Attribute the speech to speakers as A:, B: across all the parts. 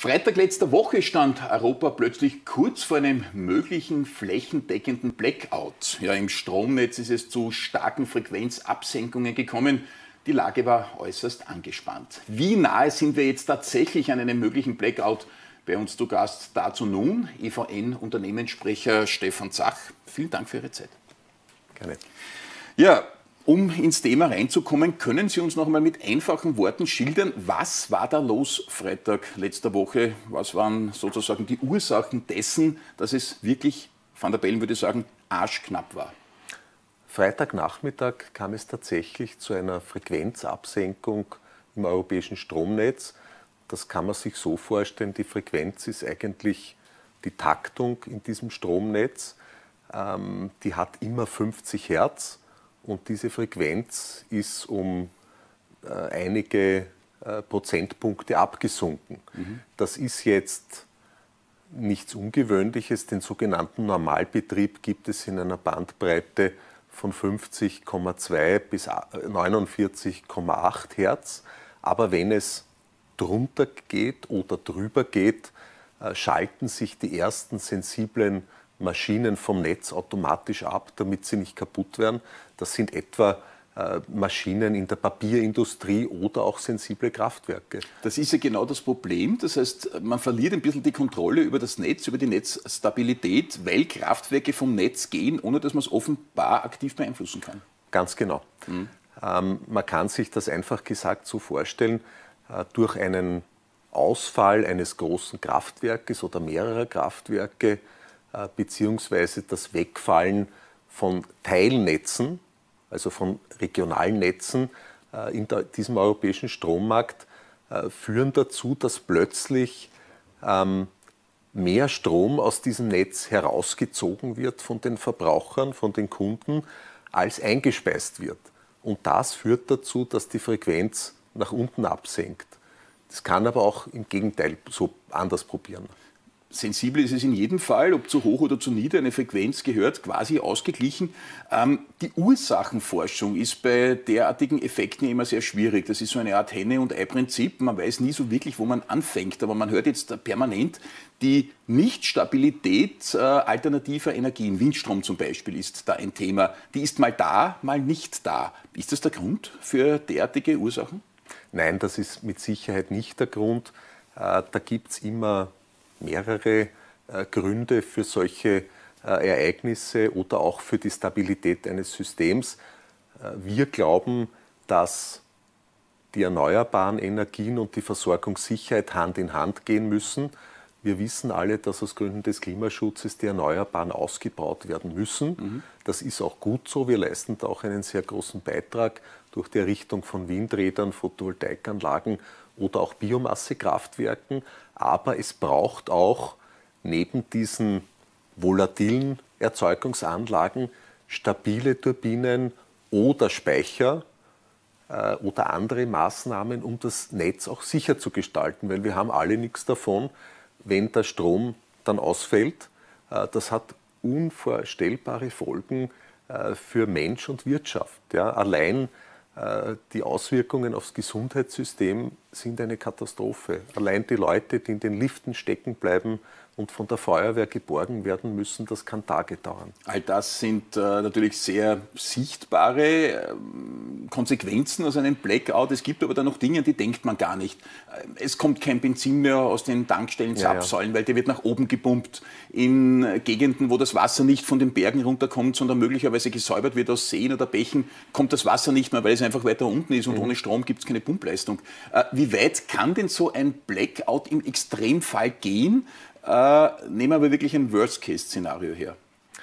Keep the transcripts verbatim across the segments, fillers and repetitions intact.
A: Freitag letzter Woche stand Europa plötzlich kurz vor einem möglichen flächendeckenden Blackout. Ja, im Stromnetz ist es zu starken Frequenzabsenkungen gekommen. Die Lage war äußerst angespannt. Wie nahe sind wir jetzt tatsächlich an einem möglichen Blackout? Bei uns zu Gast dazu nun E V N-Unternehmenssprecher Stefan Zach. Vielen Dank für Ihre Zeit.
B: Gerne.
A: Ja, um ins Thema reinzukommen, können Sie uns noch einmal mit einfachen Worten schildern, was war da los Freitag letzter Woche? Was waren sozusagen die Ursachen dessen, dass es wirklich, Van der Bellen würde ich sagen, arschknapp war?
B: Freitagnachmittag kam es tatsächlich zu einer Frequenzabsenkung im europäischen Stromnetz. Das kann man sich so vorstellen, die Frequenz ist eigentlich die Taktung in diesem Stromnetz. Ähm, die hat immer fünfzig Hertz. Und diese Frequenz ist um äh, einige äh, Prozentpunkte abgesunken. Mhm. Das ist jetzt nichts Ungewöhnliches. Den sogenannten Normalbetrieb gibt es in einer Bandbreite von fünfzig Komma zwei bis neunundvierzig Komma acht Hertz. Aber wenn es drunter geht oder drüber geht, äh, schalten sich die ersten sensiblen Maschinen vom Netz automatisch ab, damit sie nicht kaputt werden. Das sind etwa äh, Maschinen in der Papierindustrie oder auch sensible Kraftwerke.
A: Das ist ja genau das Problem. Das heißt, man verliert ein bisschen die Kontrolle über das Netz, über die Netzstabilität, weil Kraftwerke vom Netz gehen, ohne dass man es offenbar aktiv beeinflussen kann.
B: Ganz genau. Mhm. Ähm, man kann sich das einfach gesagt so vorstellen, äh, durch einen Ausfall eines großen Kraftwerkes oder mehrerer Kraftwerke beziehungsweise das Wegfallen von Teilnetzen, also von regionalen Netzen in diesem europäischen Strommarkt, führen dazu, dass plötzlich mehr Strom aus diesem Netz herausgezogen wird von den Verbrauchern, von den Kunden, als eingespeist wird. Und das führt dazu, dass die Frequenz nach unten absenkt. Das kann aber auch im Gegenteil so anders probieren.
A: Sensibel ist es in jedem Fall, ob zu hoch oder zu nieder eine Frequenz gehört, quasi ausgeglichen. Ähm, die Ursachenforschung ist bei derartigen Effekten immer sehr schwierig. Das ist so eine Art Henne- und Ei-Prinzip. Man weiß nie so wirklich, wo man anfängt. Aber man hört jetzt permanent, die Nichtstabilität äh, alternativer Energien, Windstrom zum Beispiel, ist da ein Thema. Die ist mal da, mal nicht da. Ist das der Grund für derartige Ursachen?
B: Nein, das ist mit Sicherheit nicht der Grund. Äh, da gibt es immer mehrere äh, Gründe für solche äh, Ereignisse oder auch für die Stabilität eines Systems. Äh, wir glauben, dass die erneuerbaren Energien und die Versorgungssicherheit Hand in Hand gehen müssen. Wir wissen alle, dass aus Gründen des Klimaschutzes die Erneuerbaren ausgebaut werden müssen. Mhm. Das ist auch gut so. Wir leisten da auch einen sehr großen Beitrag durch die Errichtung von Windrädern, Photovoltaikanlagen oder auch Biomassekraftwerken. Aber es braucht auch neben diesen volatilen Erzeugungsanlagen stabile Turbinen oder Speicher äh, oder andere Maßnahmen, um das Netz auch sicher zu gestalten. Weil wir haben alle nichts davon, wenn der Strom dann ausfällt. Äh, das hat unvorstellbare Folgen äh, für Mensch und Wirtschaft. Ja, allein die Auswirkungen aufs Gesundheitssystem sind eine Katastrophe. Allein die Leute, die in den Liften stecken bleiben und von der Feuerwehr geborgen werden müssen, das kann Tage dauern.
A: All das sind äh, natürlich sehr sichtbare äh, Konsequenzen aus einem Blackout. Es gibt aber dann noch Dinge, die denkt man gar nicht. Es kommt kein Benzin mehr aus den Tankstellen-Zapfsäulen, ja, ja. weil der wird nach oben gepumpt. In Gegenden, wo das Wasser nicht von den Bergen runterkommt, sondern möglicherweise gesäubert wird aus Seen oder Bächen, kommt das Wasser nicht mehr, weil es einfach weiter unten ist und mhm. ohne Strom gibt es keine Pumpleistung. Äh, wie weit kann denn so ein Blackout im Extremfall gehen? Äh, nehmen wir aber wirklich ein Worst-Case-Szenario her.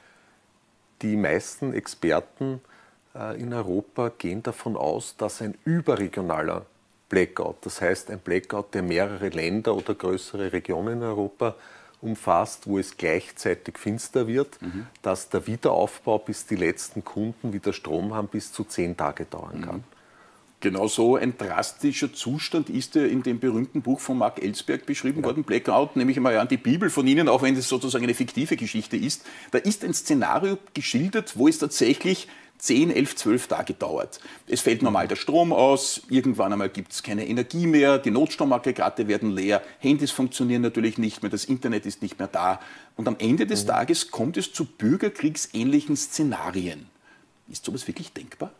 B: Die meisten Experten äh, in Europa gehen davon aus, dass ein überregionaler Blackout, das heißt ein Blackout, der mehrere Länder oder größere Regionen in Europa umfasst, wo es gleichzeitig finster wird, mhm. dass der Wiederaufbau, bis die letzten Kunden wieder Strom haben, bis zu zehn Tage dauern kann. Mhm.
A: Genau so ein drastischer Zustand ist ja in dem berühmten Buch von Mark Ellsberg beschrieben ja. worden, Blackout, nehme ich mal an, die Bibel von Ihnen, auch wenn es sozusagen eine fiktive Geschichte ist. Da ist ein Szenario geschildert, wo es tatsächlich zehn, elf, zwölf Tage dauert. Es fällt normal der Strom aus, irgendwann einmal gibt es keine Energie mehr, die Notstromaggregate werden leer, Handys funktionieren natürlich nicht mehr, das Internet ist nicht mehr da. Und am Ende des mhm. Tages kommt es zu bürgerkriegsähnlichen Szenarien. Ist sowas wirklich denkbar?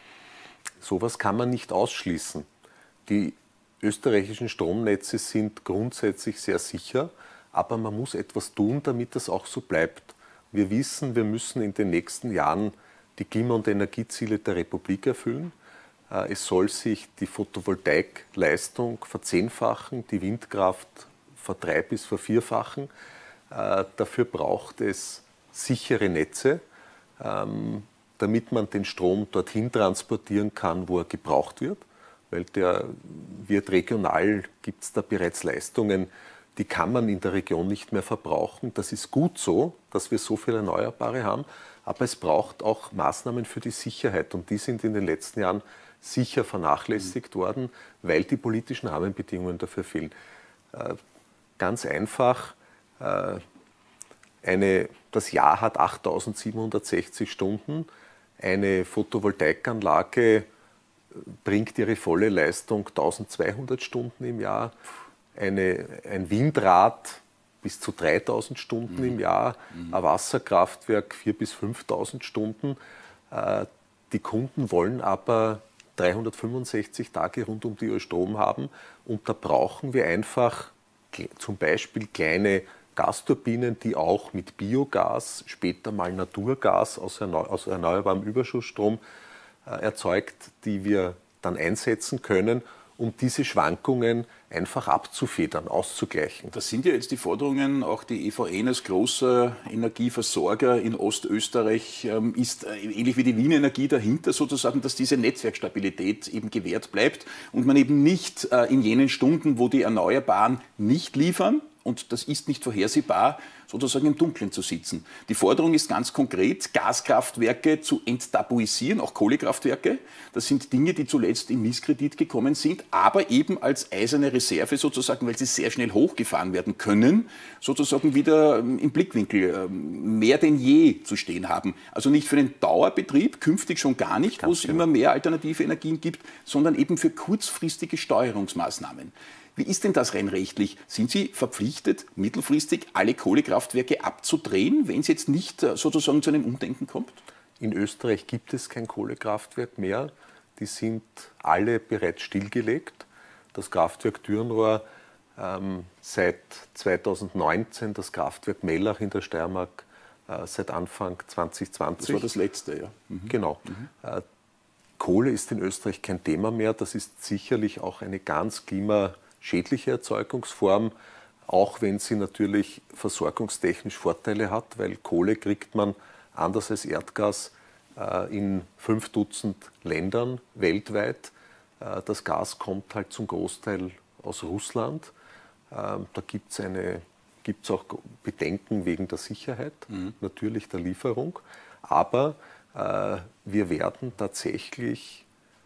B: Sowas kann man nicht ausschließen. Die österreichischen Stromnetze sind grundsätzlich sehr sicher, aber man muss etwas tun, damit das auch so bleibt. Wir wissen, wir müssen in den nächsten Jahren die Klima- und Energieziele der Republik erfüllen. Es soll sich die Photovoltaikleistung verzehnfachen, die Windkraft verdrei- bis vervierfachen. Dafür braucht es sichere Netze, damit man den Strom dorthin transportieren kann, wo er gebraucht wird. Weil der wird regional, gibt es da bereits Leistungen, die kann man in der Region nicht mehr verbrauchen. Das ist gut so, dass wir so viele Erneuerbare haben, aber es braucht auch Maßnahmen für die Sicherheit und die sind in den letzten Jahren sicher vernachlässigt mhm. worden, weil die politischen Rahmenbedingungen dafür fehlen. Äh, ganz einfach, äh, eine, das Jahr hat achttausendsiebenhundertsechzig Stunden, eine Photovoltaikanlage bringt ihre volle Leistung eintausendzweihundert Stunden im Jahr, eine, ein Windrad bis zu dreitausend Stunden mhm. im Jahr, mhm. ein Wasserkraftwerk viertausend bis fünftausend Stunden. Die Kunden wollen aber dreihundertfünfundsechzig Tage rund um die Uhr Strom haben und da brauchen wir einfach zum Beispiel kleine Gasturbinen, die auch mit Biogas, später mal Naturgas aus, erneu aus erneuerbarem Überschussstrom äh, erzeugt, die wir dann einsetzen können, um diese Schwankungen einfach abzufedern, auszugleichen.
A: Das sind ja jetzt die Forderungen, auch die E V N als großer Energieversorger in Ostösterreich ähm, ist äh, ähnlich wie die Wien Energie dahinter sozusagen, dass diese Netzwerkstabilität eben gewährt bleibt und man eben nicht äh, in jenen Stunden, wo die Erneuerbaren nicht liefern, und das ist nicht vorhersehbar, sozusagen im Dunkeln zu sitzen. Die Forderung ist ganz konkret, Gaskraftwerke zu enttabuisieren, auch Kohlekraftwerke. Das sind Dinge, die zuletzt in Misskredit gekommen sind, aber eben als eiserne Reserve sozusagen, weil sie sehr schnell hochgefahren werden können, sozusagen wieder im Blickwinkel mehr denn je zu stehen haben. Also nicht für den Dauerbetrieb, künftig schon gar nicht, wo es immer mehr alternative Energien gibt, sondern eben für kurzfristige Steuerungsmaßnahmen. Wie ist denn das rein rechtlich? Sind Sie verpflichtet, mittelfristig alle Kohlekraftwerke abzudrehen, wenn es jetzt nicht sozusagen zu einem Umdenken kommt?
B: In Österreich gibt es kein Kohlekraftwerk mehr. Die sind alle bereits stillgelegt. Das Kraftwerk Dürnrohr ähm, seit zweitausendneunzehn, das Kraftwerk Mellach in der Steiermark äh, seit Anfang zwanzig zwanzig.
A: Das war das letzte, ja.
B: Mhm. Genau. Mhm. Äh, Kohle ist in Österreich kein Thema mehr. Das ist sicherlich auch eine ganz klima schädliche Erzeugungsform, auch wenn sie natürlich versorgungstechnisch Vorteile hat, weil Kohle kriegt man anders als Erdgas äh, in fünf Dutzend Ländern weltweit. Äh, das Gas kommt halt zum Großteil aus Russland. Äh, da gibt es eine, gibt's auch Bedenken wegen der Sicherheit, mhm. natürlich der Lieferung. Aber äh, wir werden tatsächlich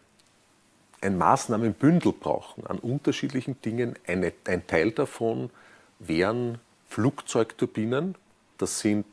B: ein Maßnahmenbündel brauchen an unterschiedlichen Dingen. Eine, ein Teil davon wären Flugzeugturbinen. Das sind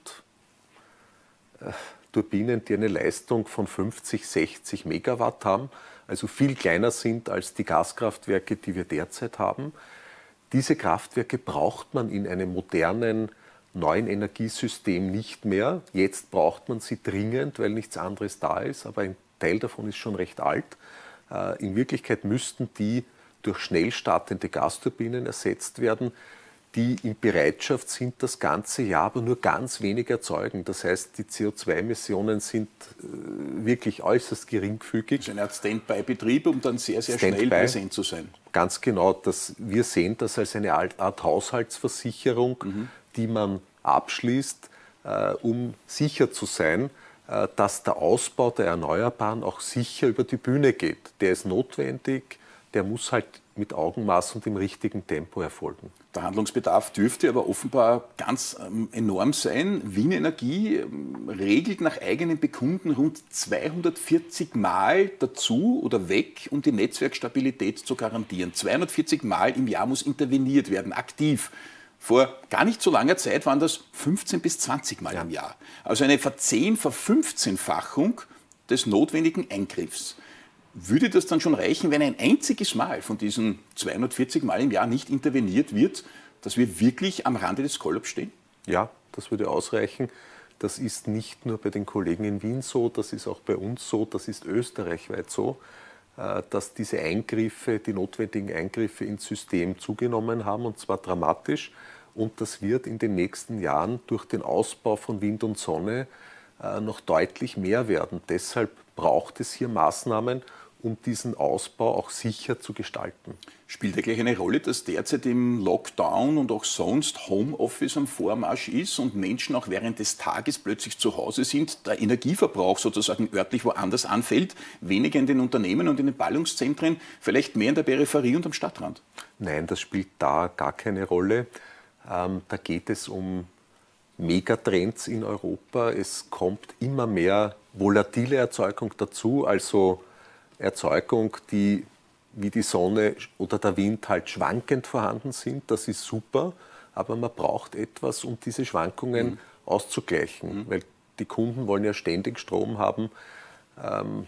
B: äh, Turbinen, die eine Leistung von fünfzig, sechzig Megawatt haben, also viel kleiner sind als die Gaskraftwerke, die wir derzeit haben. Diese Kraftwerke braucht man in einem modernen, neuen Energiesystem nicht mehr. Jetzt braucht man sie dringend, weil nichts anderes da ist, aber ein Teil davon ist schon recht alt. In Wirklichkeit müssten die durch schnell startende Gasturbinen ersetzt werden, die in Bereitschaft sind, das ganze Jahr aber nur ganz wenig erzeugen. Das heißt, die C O zwei Emissionen sind wirklich äußerst geringfügig.
A: Das ist eine Art Standby-Betrieb, um dann sehr, sehr Standby, schnell präsent zu sein.
B: Ganz genau. Das, wir sehen das als eine Art Haushaltsversicherung, mhm. die man abschließt, äh, um sicher zu sein, dass der Ausbau der Erneuerbaren auch sicher über die Bühne geht. Der ist notwendig, der muss halt mit Augenmaß und im richtigen Tempo erfolgen.
A: Der Handlungsbedarf dürfte aber offenbar ganz ähm, enorm sein. Wien Energie ähm, regelt nach eigenem Bekunden rund zweihundertvierzig Mal dazu oder weg, um die Netzwerkstabilität zu garantieren. zweihundertvierzig Mal im Jahr muss interveniert werden, aktiv. Vor gar nicht so langer Zeit waren das fünfzehn bis zwanzig Mal im Jahr. Also eine Verzehn-, Verfünfzehnfachung des notwendigen Eingriffs. Würde das dann schon reichen, wenn ein einziges Mal von diesen zweihundertvierzig Mal im Jahr nicht interveniert wird, dass wir wirklich am Rande des Kollaps stehen?
B: Ja, das würde ausreichen. Das ist nicht nur bei den Kollegen in Wien so, das ist auch bei uns so, das ist österreichweit so, dass diese Eingriffe, die notwendigen Eingriffe ins System zugenommen haben, und zwar dramatisch. Und das wird in den nächsten Jahren durch den Ausbau von Wind und Sonne noch deutlich mehr werden. Deshalb braucht es hier Maßnahmen, um diesen Ausbau auch sicher zu gestalten.
A: Spielt ja gleich eine Rolle, dass derzeit im Lockdown und auch sonst Homeoffice am Vormarsch ist und Menschen auch während des Tages plötzlich zu Hause sind, der Energieverbrauch sozusagen örtlich woanders anfällt, weniger in den Unternehmen und in den Ballungszentren, vielleicht mehr in der Peripherie und am Stadtrand?
B: Nein, das spielt da gar keine Rolle. Ähm, da geht es um Megatrends in Europa. Es kommt immer mehr volatile Erzeugung dazu, also Erzeugung, die wie die Sonne oder der Wind halt schwankend vorhanden sind. Das ist super, aber man braucht etwas, um diese Schwankungen mhm. auszugleichen, mhm. weil die Kunden wollen ja ständig Strom haben, ähm,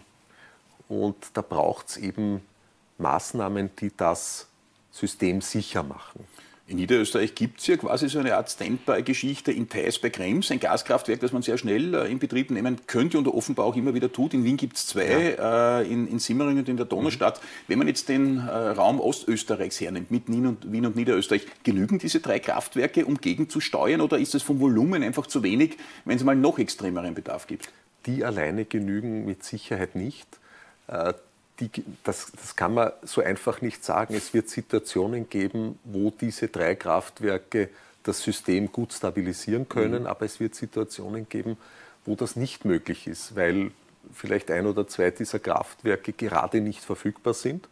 B: und da braucht es eben Maßnahmen, die das System sicher machen.
A: In Niederösterreich gibt es ja quasi so eine Art Standby-Geschichte in Theis bei Krems, ein Gaskraftwerk, das man sehr schnell äh, in Betrieb nehmen könnte und offenbar auch immer wieder tut. In Wien gibt es zwei, ja. äh, in, in Simmering und in der Donaustadt. Mhm. Wenn man jetzt den äh, Raum Ostösterreichs hernimmt, mit Wien und, Wien und Niederösterreich, genügen diese drei Kraftwerke, um gegenzusteuern, oder ist es vom Volumen einfach zu wenig, wenn es mal noch extremeren Bedarf gibt?
B: Die alleine genügen mit Sicherheit nicht. Äh, Die, das, das kann man so einfach nicht sagen. Es wird Situationen geben, wo diese drei Kraftwerke das System gut stabilisieren können, mhm. aber es wird Situationen geben, wo das nicht möglich ist, weil vielleicht ein oder zwei dieser Kraftwerke gerade nicht verfügbar sind,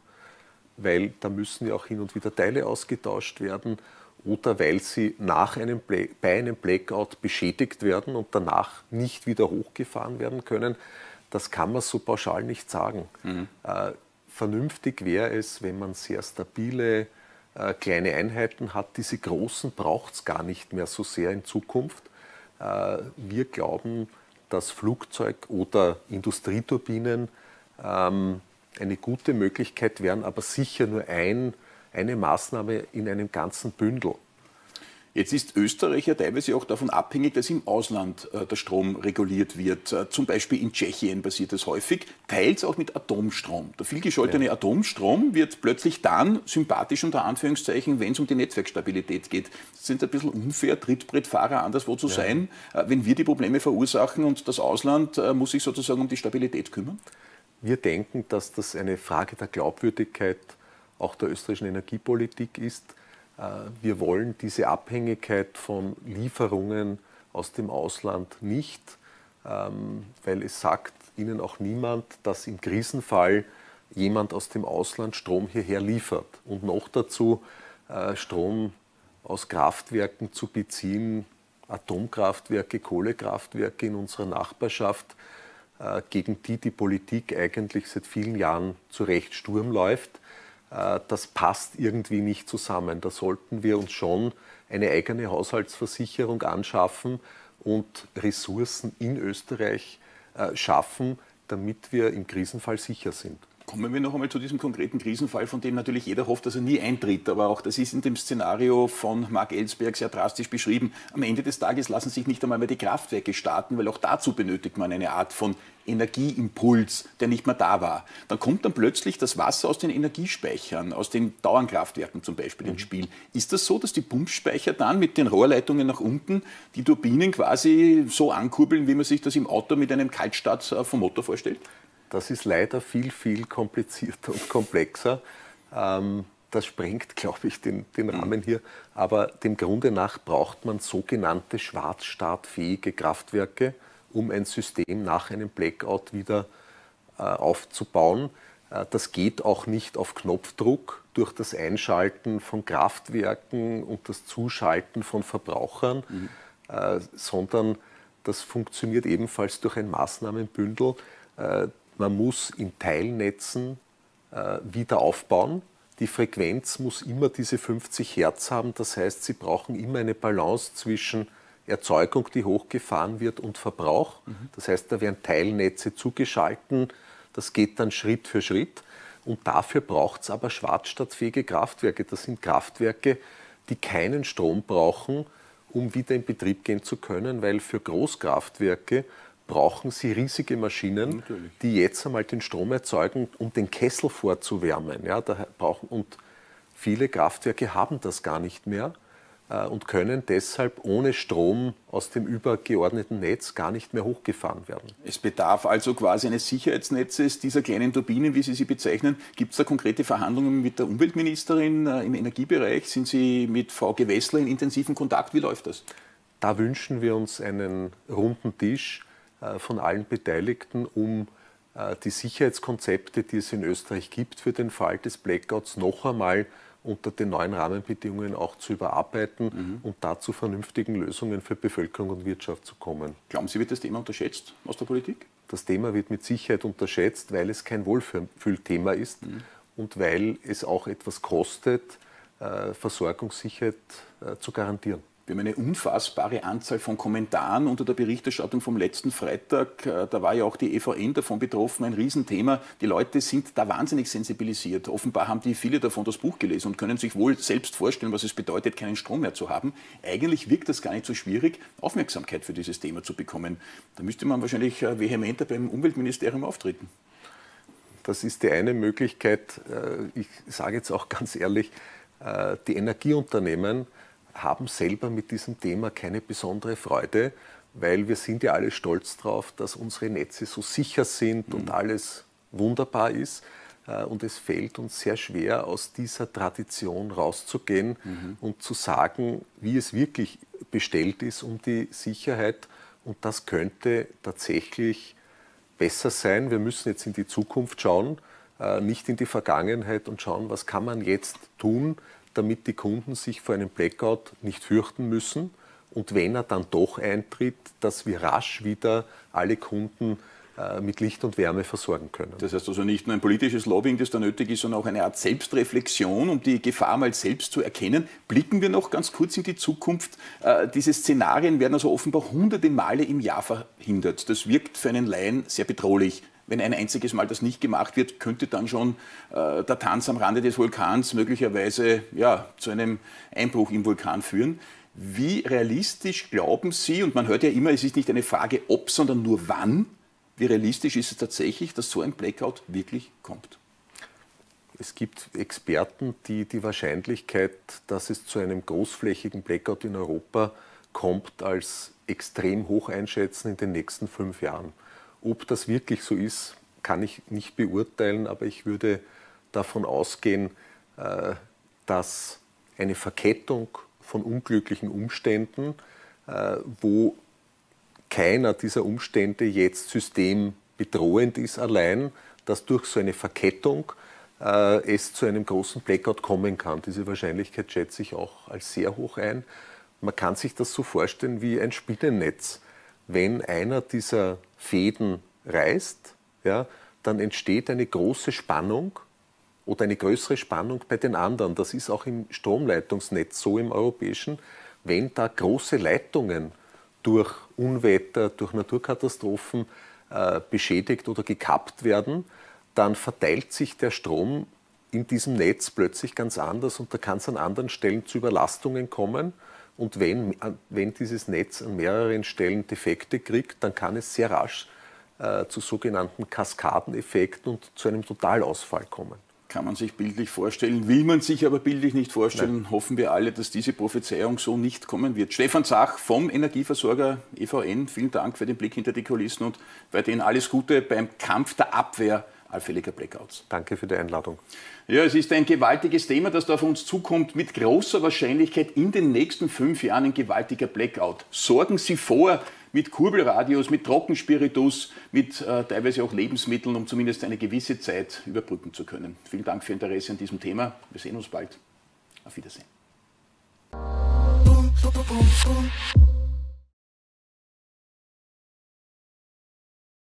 B: weil da müssen ja auch hin und wieder Teile ausgetauscht werden oder weil sie nach einem, bei einem Blackout beschädigt werden und danach nicht wieder hochgefahren werden können. Das kann man so pauschal nicht sagen. Mhm. Äh, vernünftig wäre es, wenn man sehr stabile äh, kleine Einheiten hat. Diese großen braucht es gar nicht mehr so sehr in Zukunft. Äh, wir glauben, dass Flugzeug oder Industrieturbinen ähm, eine gute Möglichkeit wären, aber sicher nur ein, eine Maßnahme in einem ganzen Bündel.
A: Jetzt ist Österreich ja teilweise auch davon abhängig, dass im Ausland äh, der Strom reguliert wird. Äh, zum Beispiel in Tschechien passiert das häufig, teils auch mit Atomstrom. Der vielgescholtene ja. Atomstrom wird plötzlich dann sympathisch unter Anführungszeichen, wenn es um die Netzwerkstabilität geht. Es sind ein bisschen unfair, Trittbrettfahrer anderswo zu ja. sein, äh, wenn wir die Probleme verursachen und das Ausland äh, muss sich sozusagen um die Stabilität kümmern?
B: Wir denken, dass das eine Frage der Glaubwürdigkeit auch der österreichischen Energiepolitik ist. Wir wollen diese Abhängigkeit von Lieferungen aus dem Ausland nicht, weil es sagt Ihnen auch niemand, dass im Krisenfall jemand aus dem Ausland Strom hierher liefert. Und noch dazu Strom aus Kraftwerken zu beziehen, Atomkraftwerke, Kohlekraftwerke in unserer Nachbarschaft, gegen die die Politik eigentlich seit vielen Jahren zu Recht Sturm läuft. Das passt irgendwie nicht zusammen. Da sollten wir uns schon eine eigene Haushaltsversicherung anschaffen und Ressourcen in Österreich schaffen, damit wir im Krisenfall sicher sind.
A: Kommen wir noch einmal zu diesem konkreten Krisenfall, von dem natürlich jeder hofft, dass er nie eintritt. Aber auch das ist in dem Szenario von Mark Ellsberg sehr drastisch beschrieben. Am Ende des Tages lassen sich nicht einmal mehr die Kraftwerke starten, weil auch dazu benötigt man eine Art von Energieimpuls, der nicht mehr da war. Dann kommt dann plötzlich das Wasser aus den Energiespeichern, aus den Dauernkraftwerken zum Beispiel ins Spiel. Ist das so, dass die Pumpspeicher dann mit den Rohrleitungen nach unten die Turbinen quasi so ankurbeln, wie man sich das im Auto mit einem Kaltstart vom Motor vorstellt?
B: Das ist leider viel, viel komplizierter und komplexer. Ähm, das sprengt, glaube ich, den, den Rahmen hier. Aber dem Grunde nach braucht man sogenannte schwarzstartfähige Kraftwerke, um ein System nach einem Blackout wieder äh, aufzubauen. Äh, das geht auch nicht auf Knopfdruck durch das Einschalten von Kraftwerken und das Zuschalten von Verbrauchern, mhm. äh, sondern das funktioniert ebenfalls durch ein Maßnahmenbündel. Äh, Man muss in Teilnetzen äh, wieder aufbauen. Die Frequenz muss immer diese fünfzig Hertz haben. Das heißt, Sie brauchen immer eine Balance zwischen Erzeugung, die hochgefahren wird, und Verbrauch. Mhm. Das heißt, da werden Teilnetze zugeschalten. Das geht dann Schritt für Schritt. Und dafür braucht es aber schwarzstadtfähige Kraftwerke. Das sind Kraftwerke, die keinen Strom brauchen, um wieder in Betrieb gehen zu können, weil für Großkraftwerke brauchen sie riesige Maschinen, natürlich, die jetzt einmal den Strom erzeugen, um den Kessel vorzuwärmen. Ja, da brauchen, und viele Kraftwerke haben das gar nicht mehr äh, und können deshalb ohne Strom aus dem übergeordneten Netz gar nicht mehr hochgefahren werden.
A: Es bedarf also quasi eines Sicherheitsnetzes dieser kleinen Turbinen, wie Sie sie bezeichnen. Gibt es da konkrete Verhandlungen mit der Umweltministerin äh, im Energiebereich? Sind Sie mit Frau Gewessler in intensivem Kontakt? Wie läuft das?
B: Da wünschen wir uns einen runden Tisch äh, von allen Beteiligten, um äh, die Sicherheitskonzepte, die es in Österreich gibt, für den Fall des Blackouts noch einmal unter den neuen Rahmenbedingungen auch zu überarbeiten, mhm, und da zu vernünftigen Lösungen für Bevölkerung und Wirtschaft zu kommen.
A: Glauben Sie, wird das Thema unterschätzt aus der Politik?
B: Das Thema wird mit Sicherheit unterschätzt, weil es kein Wohlfühlthema ist, mhm, und weil es auch etwas kostet, äh, Versorgungssicherheit äh, zu garantieren.
A: Wir haben eine unfassbare Anzahl von Kommentaren unter der Berichterstattung vom letzten Freitag. Da war ja auch die E V N davon betroffen, ein Riesenthema. Die Leute sind da wahnsinnig sensibilisiert. Offenbar haben die viele davon das Buch gelesen und können sich wohl selbst vorstellen, was es bedeutet, keinen Strom mehr zu haben. Eigentlich wirkt das gar nicht so schwierig, Aufmerksamkeit für dieses Thema zu bekommen. Da müsste man wahrscheinlich vehementer beim Umweltministerium auftreten.
B: Das ist die eine Möglichkeit. Ich sage jetzt auch ganz ehrlich, die Energieunternehmen haben selber mit diesem Thema keine besondere Freude, weil wir sind ja alle stolz darauf, dass unsere Netze so sicher sind, mhm, und alles wunderbar ist. Und es fällt uns sehr schwer, aus dieser Tradition rauszugehen, mhm, und zu sagen, wie es wirklich bestellt ist um die Sicherheit. Und das könnte tatsächlich besser sein. Wir müssen jetzt in die Zukunft schauen, nicht in die Vergangenheit, und schauen, was kann man jetzt tun, damit die Kunden sich vor einem Blackout nicht fürchten müssen, und wenn er dann doch eintritt, dass wir rasch wieder alle Kunden äh, mit Licht und Wärme versorgen können.
A: Das heißt also nicht nur ein politisches Lobbying, das da nötig ist, sondern auch eine Art Selbstreflexion, um die Gefahr mal selbst zu erkennen. Blicken wir noch ganz kurz in die Zukunft. Äh, diese Szenarien werden also offenbar hunderte Male im Jahr verhindert. Das wirkt für einen Laien sehr bedrohlich. Wenn ein einziges Mal das nicht gemacht wird, könnte dann schon äh, der Tanz am Rande des Vulkans möglicherweise ja, zu einem Einbruch im Vulkan führen. Wie realistisch glauben Sie, und man hört ja immer, es ist nicht eine Frage ob, sondern nur wann, wie realistisch ist es tatsächlich, dass so ein Blackout wirklich kommt?
B: Es gibt Experten, die die Wahrscheinlichkeit, dass es zu einem großflächigen Blackout in Europa kommt, als extrem hoch einschätzen in den nächsten fünf Jahren. Ob das wirklich so ist, kann ich nicht beurteilen, aber ich würde davon ausgehen, dass eine Verkettung von unglücklichen Umständen, wo keiner dieser Umstände jetzt systembedrohend ist allein, dass durch so eine Verkettung es zu einem großen Blackout kommen kann. Diese Wahrscheinlichkeit schätze ich auch als sehr hoch ein. Man kann sich das so vorstellen wie ein Spinnennetz. Wenn einer dieser Fäden reißt, ja, dann entsteht eine große Spannung oder eine größere Spannung bei den anderen. Das ist auch im Stromleitungsnetz so, im europäischen. Wenn da große Leitungen durch Unwetter, durch Naturkatastrophen äh, beschädigt oder gekappt werden, dann verteilt sich der Strom in diesem Netz plötzlich ganz anders, und da kann es an anderen Stellen zu Überlastungen kommen. Und wenn, wenn dieses Netz an mehreren Stellen Defekte kriegt, dann kann es sehr rasch äh, zu sogenannten Kaskadeneffekten und zu einem Totalausfall kommen.
A: Kann man sich bildlich vorstellen, will man sich aber bildlich nicht vorstellen.
B: Nein.
A: Hoffen wir alle, dass diese Prophezeiung so nicht kommen wird. Stefan Zach vom Energieversorger E V N, vielen Dank für den Blick hinter die Kulissen und weiterhin alles Gute beim Kampf der Abwehr allfälliger Blackouts.
B: Danke für die Einladung.
A: Ja, es ist ein gewaltiges Thema, das da auf uns zukommt. Mit großer Wahrscheinlichkeit in den nächsten fünf Jahren ein gewaltiger Blackout. Sorgen Sie vor mit Kurbelradios, mit Trockenspiritus, mit äh, teilweise auch Lebensmitteln, um zumindest eine gewisse Zeit überbrücken zu können. Vielen Dank für Ihr Interesse an diesem Thema. Wir sehen uns bald. Auf Wiedersehen.